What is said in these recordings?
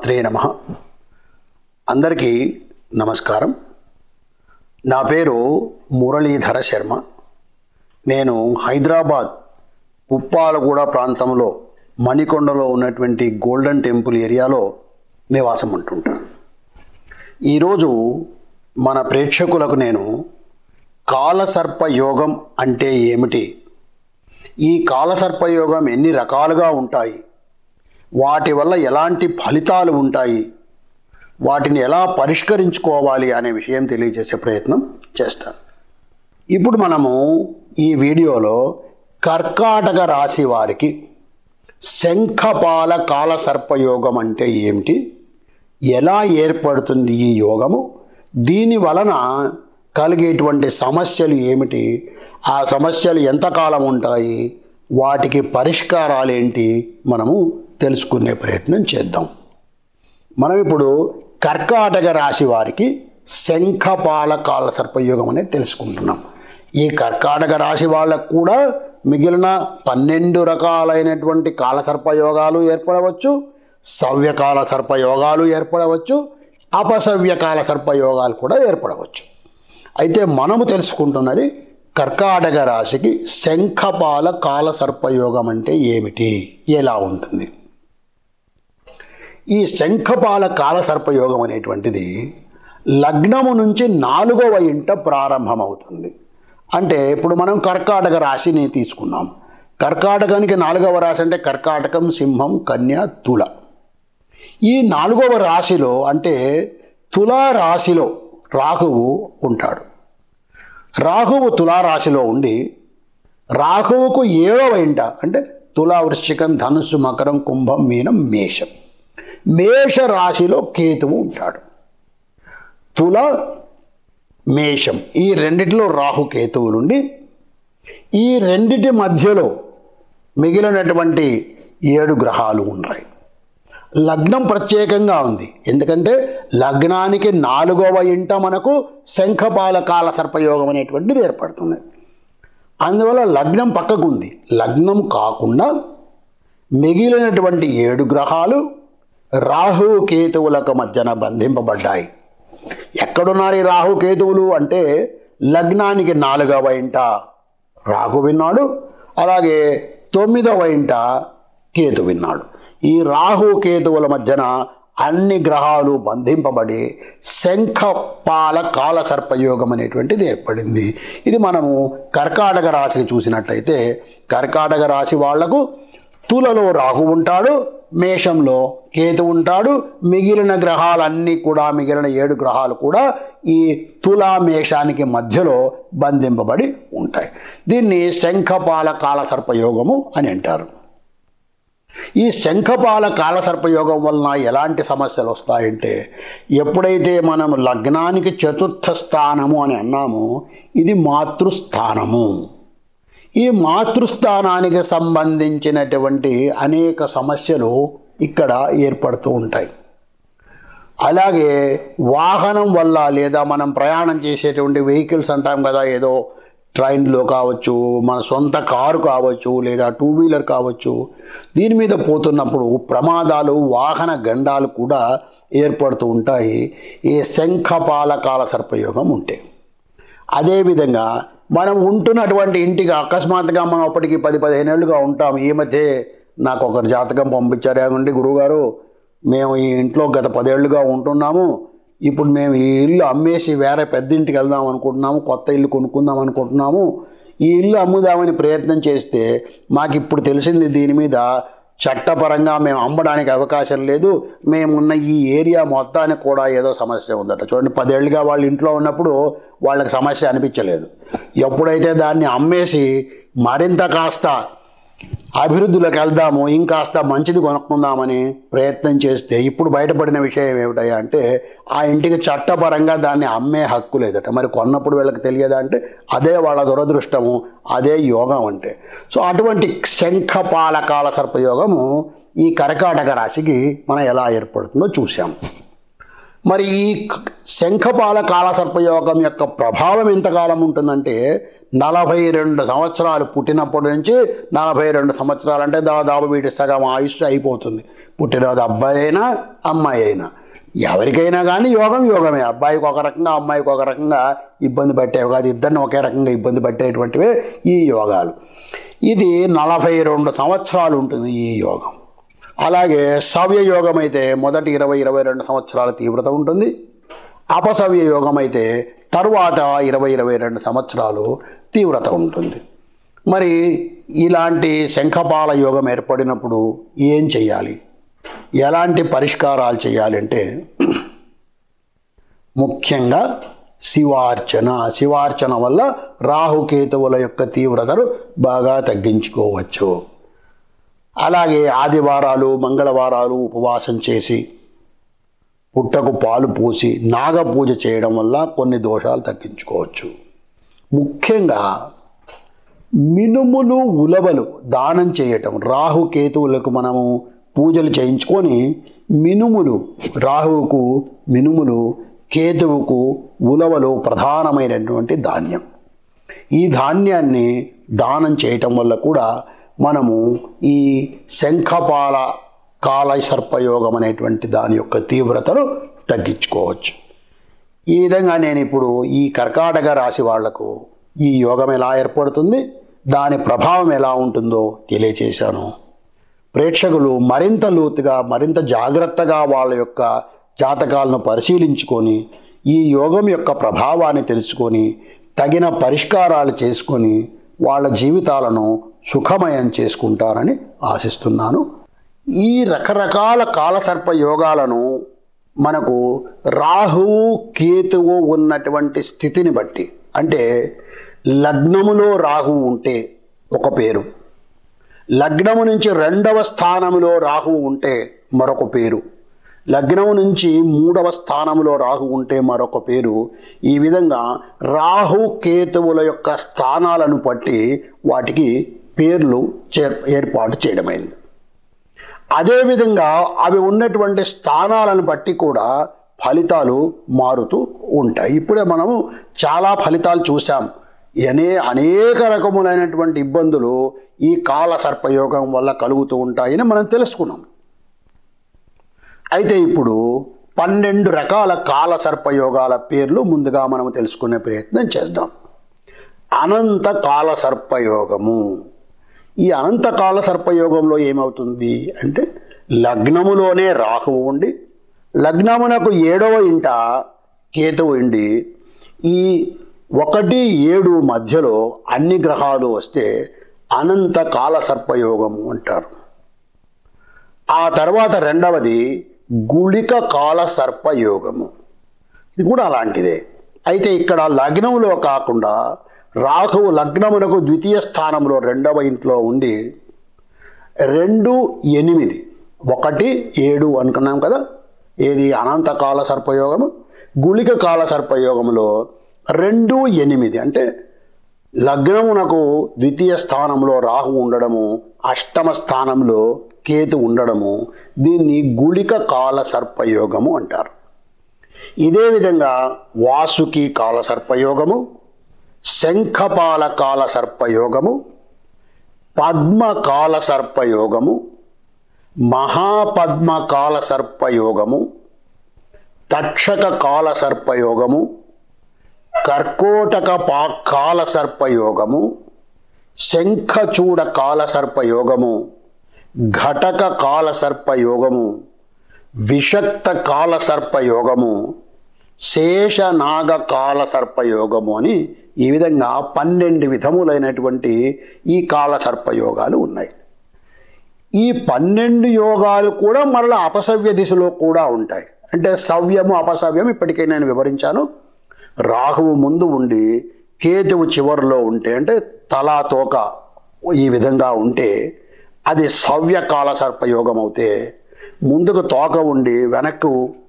శ్రీమాత్రే నమః. అందరికీ నమస్కారం. నా పేరు మురళీధర శర్మ. నేను హైదరాబాద్ ఉప్పాలగూడ ప్రాంతంలో మణికొండలో ఉన్నటువంటి గోల్డెన్ టెంపుల్ ఏరియాలో నివాసం ఉంటుంటాను. ఈరోజు మన ప్రేక్షకులకు నేను కాలసర్ప యోగం అంటే ఏమిటి, ఈ కాలసర్ప యోగం ఎన్ని రకాలుగా ఉంటాయి, వాటి వల్ల ఎలాంటి ఫలితాలు ఉంటాయి, వాటిని ఎలా పరిష్కరించుకోవాలి అనే విషయం తెలియజేసే ప్రయత్నం చేస్తాను. ఇప్పుడు మనము ఈ వీడియోలో కర్కాటక రాశి వారికి శంఖపాల కాలసర్పయోగం అంటే ఏమిటి, ఎలా ఏర్పడుతుంది ఈ యోగము, దీని వలన కలిగేటువంటి సమస్యలు ఏమిటి, ఆ సమస్యలు ఎంతకాలం ఉంటాయి, వాటికి పరిష్కారాలు ఏంటి, మనము తెలుసుకునే ప్రయత్నం చేద్దాం. మనం ఇప్పుడు కర్కాటక రాశి వారికి శంఖపాల కాలసర్పయోగం అనేది తెలుసుకుంటున్నాం. ఈ కర్కాటక రాశి వాళ్ళకు కూడా మిగిలిన 12 రకాలైనటువంటి కాలసర్పయోగాలు ఏర్పడవచ్చు, సవ్యకాల సర్పయోగాలు ఏర్పడవచ్చు, అపసవ్యకాల సర్పయోగాలు కూడా ఏర్పడవచ్చు. అయితే మనము తెలుసుకుంటున్నది కర్కాటక రాశికి శంఖపాల కాలసర్పయోగం అంటే ఏమిటి, ఎలా ఉంటుంది. ఈ శంఖపాల కాలసర్పయోగం అనేటువంటిది లగ్నము నుంచి 4వ ఇంట ప్రారంభమవుతుంది. అంటే ఇప్పుడు మనం కర్కాటక రాశిని తీసుకున్నాం. కర్కాటకానికి 4వ రాశి అంటే కర్కాటకం, సింహం, కన్య, తుల. ఈ 4వ రాశిలో అంటే తులారాశిలో రాహువు ఉంటాడు. రాహువు తులారాశిలో ఉండి రాహువుకు 7వ ఇంట అంటే తులా, వృశ్చికం, ధనుస్సు, మకరం, కుంభం, మీనం, మేషం, మేష రాశిలో కేతువు ఉంటాడు. తుల, మేషం ఈ రెండిటిలో రాహు కేతువులుండి ఈ రెండిటి మధ్యలో మిగిలినటువంటి 7 గ్రహాలు ఉన్నాయి. లగ్నం ప్రత్యేకంగా ఉంది, ఎందుకంటే లగ్నానికి 4వ ఇంట మనకు శంఖపాల కాలసర్పయోగం అనేటువంటిది ఏర్పడుతుంది. అందువల్ల లగ్నం పక్కకు ఉంది. లగ్నం కాకుండా మిగిలినటువంటి 7 గ్రహాలు రాహు కేతువులకు మధ్యన బంధింపబడ్డాయి. ఎక్కడున్నారు ఈ రాహు కేతువులు అంటే లగ్నానికి 4వ ఇంట రాహు విన్నాడు, అలాగే 9వ ఇంట కేతు విన్నాడు. ఈ రాహు కేతువుల మధ్యన అన్ని గ్రహాలు బంధింపబడి శంఖపాల కాలసర్పయోగం అనేటువంటిది ఏర్పడింది. ఇది మనము కర్కాటక రాశికి చూసినట్లయితే కర్కాటక రాశి వాళ్లకు తులలో రాహు ఉంటాడు, మేషంలో కేతు ఉంటాడు. మిగిలిన గ్రహాలన్నీ కూడా మిగిలిన 7 గ్రహాలు కూడా ఈ తులా మేషానికి మధ్యలో బంధింపబడి ఉంటాయి. దీన్ని శంఖపాల కాలసర్పయోగము అని అంటారు. ఈ శంఖపాల కాలసర్పయోగం వలన ఎలాంటి సమస్యలు వస్తాయంటే, ఎప్పుడైతే మనం లగ్నానికి 4థ స్థానము అని అన్నామో ఇది మాతృస్థానము. ఈ మాతృస్థానానికి సంబంధించినటువంటి అనేక సమస్యలు ఇక్కడ ఏర్పడుతూ ఉంటాయి. అలాగే వాహనం వల్ల లేదా మనం ప్రయాణం చేసేటువంటి వెహికల్స్ అంటాం కదా, ఏదో ట్రైన్లో కావచ్చు, మన సొంత కారు కావచ్చు, లేదా 2 వీలర్ కావచ్చు, దీని మీద పోతున్నప్పుడు ప్రమాదాలు, వాహన గండాలు కూడా ఏర్పడుతూ ఉంటాయి ఈ శంఖపాల కాలసర్పయోగం ఉంటే. అదేవిధంగా మనం ఉంటున్నటువంటి ఇంటికి అకస్మాత్తుగా మనం అప్పటికి 10-15 ఏళ్ళుగా ఉంటాం. ఈ మధ్య నాకు ఒకరు జాతకం పంపించారు, ఏమండి గురువుగారు మేము ఈ ఇంట్లో గత 10 ఏళ్ళుగా ఉంటున్నాము, ఇప్పుడు మేము ఈ ఇల్లు అమ్మేసి వేరే పెద్ద ఇంటికి వెళ్దాం అనుకుంటున్నాము, కొత్త ఇల్లు కొనుక్కుందాం అనుకుంటున్నాము, ఈ ఇల్లు అమ్ముదామని ప్రయత్నం చేస్తే మాకు ఇప్పుడు తెలిసింది దీని మీద చట్టపరంగా మేము అమ్మడానికి అవకాశం లేదు, మేమున్న ఈ ఏరియా మొత్తానికి కూడా ఏదో సమస్య ఉందట. చూడండి, 10 ఏళ్ళుగా వాళ్ళు ఇంట్లో ఉన్నప్పుడు వాళ్ళకి సమస్య అనిపించలేదు. ఎప్పుడైతే దాన్ని అమ్మేసి మరింత కాస్త అభివృద్ధిలోకి వెళ్దాము, ఇంకాస్త మంచిది కొనుక్కుందామని ప్రయత్నం చేస్తే ఇప్పుడు బయటపడిన విషయం ఏమిటయ్యా అంటే ఆ ఇంటికి చట్టపరంగా దాన్ని అమ్మే హక్కు లేదట. మరి కొన్నప్పుడు వీళ్ళకి తెలియదా అంటే అదే వాళ్ళ దురదృష్టము, అదే యోగం అంటే. సో అటువంటి శంఖపాల కాలసర్పయోగము ఈ కర్కాటక రాశికి మనం ఎలా ఏర్పడుతుందో చూసాము. మరి ఈ శంఖపాల కాలసర్పయోగం యొక్క ప్రభావం ఎంతకాలం ఉంటుందంటే 42 సంవత్సరాలు పుట్టినప్పటి నుంచి 42 సంవత్సరాలు అంటే దాదాపు వీటి సగం ఆయుష్ అయిపోతుంది. పుట్టినరోజు అబ్బాయి అయినా అమ్మాయి అయినా ఎవరికైనా కానీ యోగం యోగమే. అబ్బాయికి ఒక రకంగా అమ్మాయికి ఒక రకంగా ఇబ్బంది పట్టేవి కాదు, ఇద్దరిని ఒకే రకంగా ఇబ్బంది పట్టేటువంటివే ఈ యోగాలు. ఇది 42 సంవత్సరాలు ఉంటుంది ఈ యోగం. అలాగే సవ్య యోగం అయితే మొదటి 20-22 సంవత్సరాల తీవ్రత ఉంటుంది. అపసవ్య యోగం అయితే తరువాత 20-22 సంవత్సరాలు తీవ్రత ఉంటుంది. మరి ఇలాంటి శంఖపాల యోగం ఏర్పడినప్పుడు ఏం చేయాలి, ఎలాంటి పరిష్కారాలు చేయాలంటే ముఖ్యంగా శివార్చన వల్ల రాహుకేతువుల యొక్క తీవ్రతను బాగా తగ్గించుకోవచ్చు. అలాగే ఆదివారాలు మంగళవారాలు ఉపవాసం చేసి పుట్టకు పాలు పోసి నాగపూజ చేయడం వల్ల కొన్ని దోషాలు తగ్గించుకోవచ్చు. ముఖ్యంగా మినుములు ఉలవలు దానం చేయటం, రాహుకేతువులకు మనము పూజలు చేయించుకొని మినుములు, రాహువుకు మినుములు, కేతువుకు ఉలవలు ప్రధానమైనటువంటి ధాన్యం. ఈ ధాన్యాన్ని దానం చేయటం వల్ల కూడా మనము ఈ శంఖపాల కాల సర్పయోగం అనేటువంటి దాని యొక్క తీవ్రతను తగ్గించుకోవచ్చు. ఈ విధంగా నేను ఇప్పుడు ఈ కర్కాటక రాశి వాళ్లకు ఈ యోగం ఎలా ఏర్పడుతుంది, దాని ప్రభావం ఎలా ఉంటుందో తెలియచేశాను. ప్రేక్షకులు మరింత లోతుగా మరింత జాగ్రత్తగా వాళ్ళ యొక్క జాతకాలను పరిశీలించుకొని ఈ యోగం యొక్క ప్రభావాన్ని తెలుసుకొని తగిన పరిష్కారాలు చేసుకొని వాళ్ళ జీవితాలను సుఖమయం చేసుకుంటారని ఆశిస్తున్నాను. ఈ రకరకాల కాలసర్ప యోగాలను మనకు రాహువు కేతువు ఉన్నటువంటి స్థితిని బట్టి, అంటే లగ్నములో రాహువు ఉంటే ఒక పేరు, లగ్నము నుంచి 2వ స్థానంలో రాహువు ఉంటే మరొక పేరు, లగ్నము నుంచి 3వ స్థానంలో రాహు ఉంటే మరొక పేరు. ఈ విధంగా రాహు కేతువుల యొక్క స్థానాలను బట్టి వాటికి పేర్లు ఏర్పాటు చేయడమైంది. అదేవిధంగా అవి ఉన్నటువంటి స్థానాలను బట్టి కూడా ఫలితాలు మారుతూ ఉంటాయి. ఇప్పుడే మనము చాలా ఫలితాలు చూసాం. అనేక రకములైనటువంటి ఇబ్బందులు ఈ కాల సర్పయోగం వల్ల కలుగుతూ ఉంటాయని మనం తెలుసుకున్నాం. అయితే ఇప్పుడు 12 రకాల కాల సర్పయోగాల పేర్లు ముందుగా మనం తెలుసుకునే ప్రయత్నం చేద్దాం. అనంత కాల సర్పయోగము. ఈ అనంత కాల సర్పయోగంలో ఏమవుతుంది అంటే లగ్నములోనే రాహువు ఉండి లగ్నమునకు 7వ ఇంట కేతువు ఉండి ఈ 1-7 మధ్యలో అన్ని గ్రహాలు వస్తే అనంత కాల సర్పయోగము అంటారు. ఆ తర్వాత 2వది గుళిక కాల సర్పయోగము. ఇది కూడా అలాంటిదే. అయితే ఇక్కడ లగ్నములో కాకుండా రాహువు లగ్నమునకు 2వ స్థానంలో 2వ ఇంట్లో ఉండి 2-8 1-7 అనుకున్నాం కదా. ఏది అనంత కాల సర్పయోగము. గుళిక కాల సర్పయోగంలో 2-8 అంటే లగ్నమునకు 2వ స్థానంలో రాహు ఉండడము, 8వ స్థానంలో కేతు ఉండడము, దీన్ని గుళిక కాల సర్పయోగము అంటారు. ఇదే విధంగా వాసుకి కాల సర్పయోగము, శంఖపాల కాల సర్పయోగము, పద్మ కాల సర్పయోగము, మహాపద్మ కాల సర్పయోగము, తక్షక కాల సర్పయోగము, కర్కోటక కాల సర్పయోగము, శంఖచూడ కాల సర్పయోగము, ఘటక కాల సర్పయోగము, విషక్త కాల సర్పయోగము, శేషనాగ కాల సర్పయోగము అని ఈ విధంగా 12 విధములైనటువంటి ఈ కాల సర్పయోగాలు ఉన్నాయి. ఈ 12 యోగాలు కూడా మరలా అపసవ్య దిశలో కూడా ఉంటాయి. అంటే సవ్యము అపసవ్యం ఇప్పటికే నేను వివరించాను. రాహువు ముందు ఉండి కేతువు చివరిలో ఉంటే అంటే తలా తోక ఈ విధంగా ఉంటే అది సవ్య కాల సర్పయోగం అవుతే, ముందుకు తోక ఉండి వెనక్కు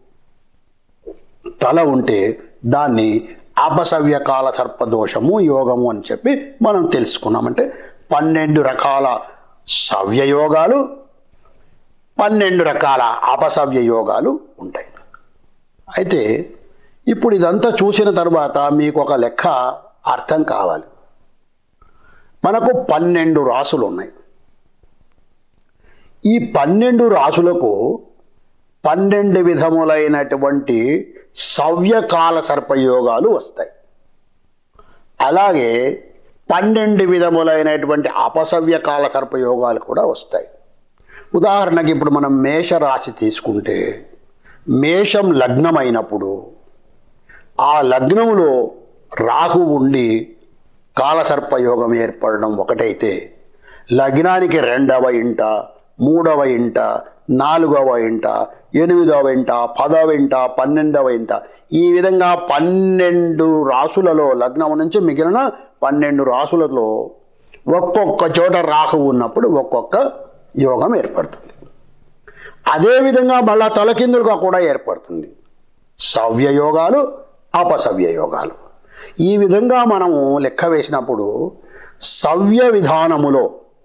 తల ఉంటే దాన్ని అపసవ్య కాల సర్పదోషము యోగము అని చెప్పి మనం తెలుసుకున్నామంటే 12 రకాల సవ్య యోగాలు, 12 రకాల అపసవ్య యోగాలు ఉంటాయి. అయితే ఇప్పుడు ఇదంతా చూసిన తర్వాత మీకు ఒక లెక్క అర్థం కావాలి. మనకు 12 రాసులు ఉన్నాయి. ఈ 12 రాసులకు 12 విధములైనటువంటి సవ్యకాల సర్పయోగాలు వస్తాయి. అలాగే 12 విధములైనటువంటి అపసవ్యకాల సర్పయోగాలు కూడా వస్తాయి. ఉదాహరణకి ఇప్పుడు మనం మేషరాశి తీసుకుంటే, మేషం లగ్నమైనప్పుడు ఆ లగ్నంలో రాహు ఉండి కాలసర్పయోగం ఏర్పడడం ఒకటైతే, లగ్నానికి 2వ ఇంట, 3వ ఇంట, 4వ ఇంట, 8వ ఇంట, 10వ ఇంట, 12వ ఇంట, ఈ విధంగా 12 రాసులలో లగ్నం నుంచి మిగిలిన 12 రాసులలో ఒక్కొక్క చోట రాహు ఉన్నప్పుడు ఒక్కొక్క యోగం ఏర్పడుతుంది. అదేవిధంగా మళ్ళా తలకిందులుగా కూడా ఏర్పడుతుంది. సవ్య యోగాలు, అపసవ్య యోగాలు. ఈ విధంగా మనము లెక్క వేసినప్పుడు సవ్య విధానములో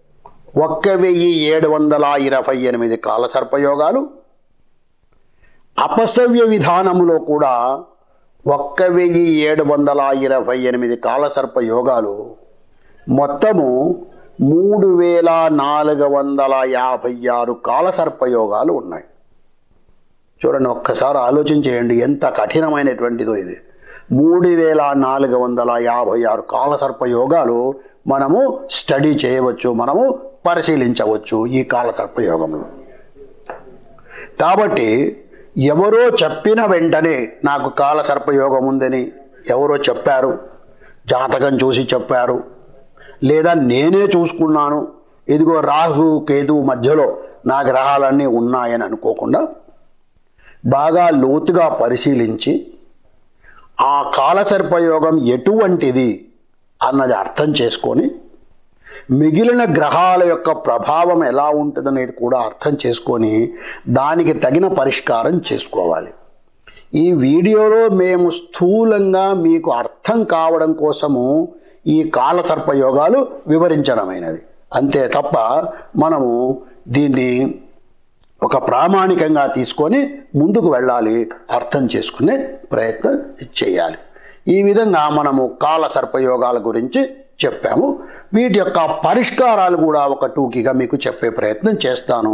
1728 కాలసర్పయోగాలు, అపసవ్య విధానములో కూడా 1728 కాలసర్పయోగాలు, మొత్తము 3456 కాలసర్పయోగాలు ఉన్నాయి. చూడండి, ఒక్కసారి ఆలోచన చేయండి, ఎంత కఠినమైనటువంటిదో ఇది. 3456 కాలసర్పయోగాలు మనము స్టడీ చేయవచ్చు, మనము పరిశీలించవచ్చు ఈ కాలసర్పయోగంలో. కాబట్టి ఎవరో చెప్పిన వెంటనే నాకు కాలసర్పయోగం ఉందని ఎవరో చెప్పారు, జాతకం చూసి చెప్పారు, లేదా నేనే చూసుకున్నాను, ఇదిగో రాహు కేతువు మధ్యలో నా గ్రహాలన్నీ ఉన్నాయని అనుకోకుండా బాగా లోతుగా పరిశీలించి ఆ కాలసర్పయోగం ఎటువంటిది అన్నది అర్థం చేసుకొని, మిగిలిన గ్రహాల యొక్క ప్రభావం ఎలా ఉంటుందనేది కూడా అర్థం చేసుకొని దానికి తగిన పరిష్కారం చేసుకోవాలి. ఈ వీడియోలో మేము స్థూలంగా మీకు అర్థం కావడం కోసము ఈ కాలసర్పయోగాలు వివరించడమైనది, అంతే తప్ప మనము దీన్ని ఒక ప్రామాణికంగా తీసుకొని ముందుకు వెళ్ళాలి, అర్థం చేసుకునే ప్రయత్నం చేయాలి. ఈ విధంగా మనము కాలసర్పయోగాల గురించి చెప్పాము. వీటి యొక్క పరిష్కారాలు కూడా ఒక టూకీగా మీకు చెప్పే ప్రయత్నం చేస్తాను.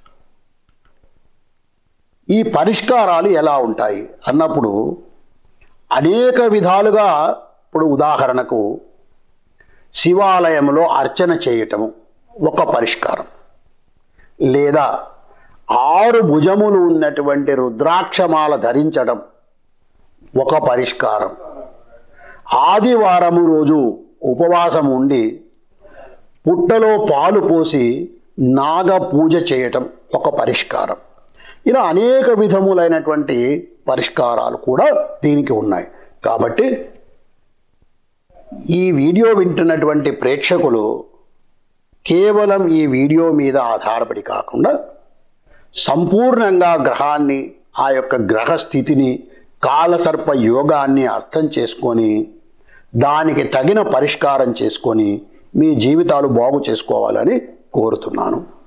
ఈ పరిష్కారాలు ఎలా ఉంటాయి అన్నప్పుడు అనేక విధాలుగా, ఇప్పుడు ఉదాహరణకు శివాలయంలో అర్చన చేయటము ఒక పరిష్కారం, లేదా 6 భుజములు ఉన్నటువంటి రుద్రాక్షమాల ధరించడం ఒక పరిష్కారం, ఆదివారము రోజు ఉపవాసం ఉండి పుట్టలో పాలు పోసి నాగ పూజ చేయటం ఒక పరిష్కారం. ఇలా అనేక విధములైనటువంటి పరిష్కారాలు కూడా దీనికి ఉన్నాయి. కాబట్టి ఈ వీడియో వింటున్నటువంటి ప్రేక్షకులు కేవలం ఈ వీడియో మీద ఆధారపడి కాకుండా సంపూర్ణంగా గ్రహాన్ని, ఆ యొక్క గ్రహస్థితిని, కాలసర్ప యోగాన్ని అర్థం చేసుకొని దానికి తగిన పరిష్కారం చేసుకొని మీ జీవితాలు బాగు చేసుకోవాలని కోరుతున్నాను.